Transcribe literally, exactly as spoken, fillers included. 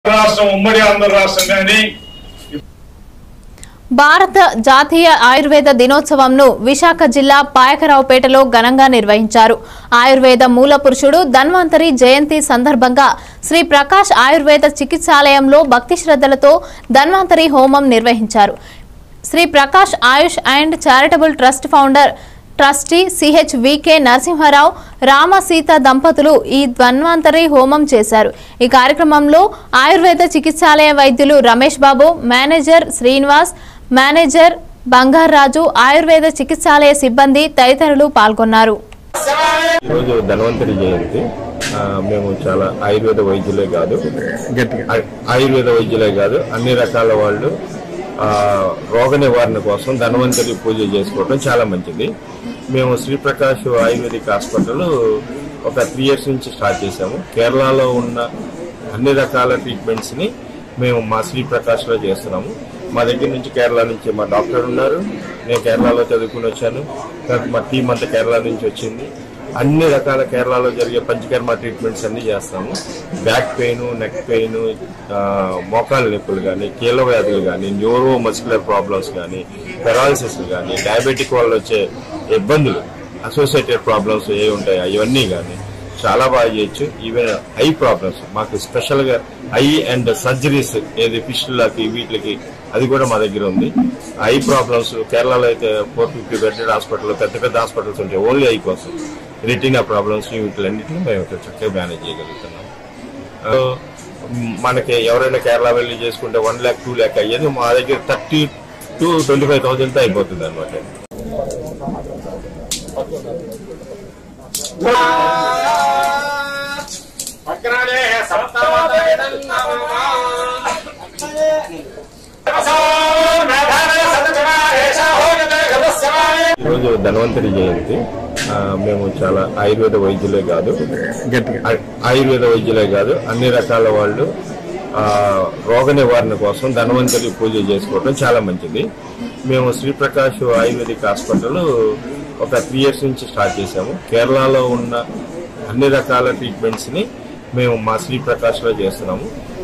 రాష్ట్రం ఉమ్మడి ఆంధ్ర రాష్ట్రం కానీ భారత జాతీయ ఆయుర్వేద దినోత్సవంను విశాఖ జిల్లా పాయకరావుపేటలో ఘనంగా నిర్వహించారు. ఆయుర్వేద మూల పురుషుడు ధన్వంతరి జయంతి సందర్భంగా శ్రీ ప్రకాష్ ఆయుర్వేద చికిత్సాలయంలో భక్తి శ్రద్ధలతో ధన్వంతరి హోమం నిర్వహించారు. Shri Prakash Ayush and charitable trust founder trustee CH VK Narasimharao Rama Sita దంపతులు ఈ ధన్వంతరి హోమం చేశారు. ఈ కార్యక్రమంలో ఆయుర్వేద చికిత్సాలయ వైద్యులు రమేష్ బాబు, మేనేజర్ శ్రీనివాస్, మేనేజర్ బంగారాజు, ఆయుర్వేద చికిత్సాలయ సిబ్బంది తదితరులు పాల్గొన్నారు. ఈరోజు ధన్వంతరి జయంతి. మేము చాలా ఆయుర్వేద వైద్యులే కాదు ఆయుర్వేద వైద్యులే కాదు అన్ని రకాల వాళ్ళు రోగ నివారణ కోసం ధన్వంతరి పూజ చేసుకోవడం చాలా మంచిది. మేము శ్రీప్రకాష్ ఆయుర్వేదిక్ హాస్పిటల్ ఒక త్రీ ఇయర్స్ నుంచి స్టార్ట్ చేసాము. కేరళలో ఉన్న అన్ని రకాల ట్రీట్మెంట్స్ ని మేము మా శ్రీప్రకాష్ లో చేస్తున్నాము. మా దగ్గర నుంచి కేరళ నుంచి మా డాక్టర్ ఉన్నారు. నేను కేరళలో చదువుకుని వచ్చాను. మా టీం అంతా కేరళ నుంచి వచ్చింది. అన్ని రకాల కేరళలో జరిగే పంచకర్మ ట్రీట్మెంట్స్ అన్ని చేస్తాము. బ్యాక్ పెయిన్, నెక్ పెయిన్, మోకాళ్ళ నొప్పులు కానీ, కీళ్ళ వ్యాధులు కానీ, న్యూరో మస్కులర్ ప్రాబ్లమ్స్ కానీ, పెరాలసిస్ కానీ, డయాబెటిక్ వల్ల వచ్చే ఇబ్బందులు, అసోసియేటెడ్ ప్రాబ్లమ్స్ ఏ ఉంటాయి అవన్నీ కానీ చాలా బాగా చేయొచ్చు. ఈవెన్ ఐ ప్రాబ్లమ్స్ మాకు స్పెషల్ గా ఐ అండ్ సర్జరీస్ ఏది ఫిష్లకి వీటికి అది కూడా మా దగ్గర ఉంది. ఐ ప్రాబ్లమ్స్ కేరళలో అయితే ఫోర్ ఫిఫ్టీ బెడెడ్ హాస్పిటల్, పెద్ద పెద్ద హాస్పిటల్స్ ఉంటాయి ఓన్లీ ఐ కోసం. రెటీనా ప్రాబ్లమ్స్ వీటిలన్నింటినీ మేము చక్కగా మేనేజ్ చేయగలుగుతున్నాం. మనకి ఎవరైనా కేరళ వెళ్ళి చేసుకుంటే వన్ ల్యాక్ టూ ల్యాక్ అయ్యేది మా దగ్గర thirty to twenty five thousand తో అయిపోతుంది అనమాట. ఈరోజు ధన్వంతరి జయంతి. మేము చాలా ఆయుర్వేద వైద్యులే కాదు ఆయుర్వేద వైద్యులే కాదు అన్ని రకాల వాళ్ళు రోగ నివారణ కోసం ధన్వంతరి పూజ చేసుకోవడం చాలా మంచిది. మేము శ్రీప్రకాష్ ఆయుర్వేదిక్ హాస్పిటల్ ఒక త్రీ ఇయర్స్ నుంచి స్టార్ట్ చేసాము. కేరళలో ఉన్న అన్ని రకాల ట్రీట్మెంట్స్ ని మేము మా శ్రీప్రకాష్ లో చేస్తున్నాము.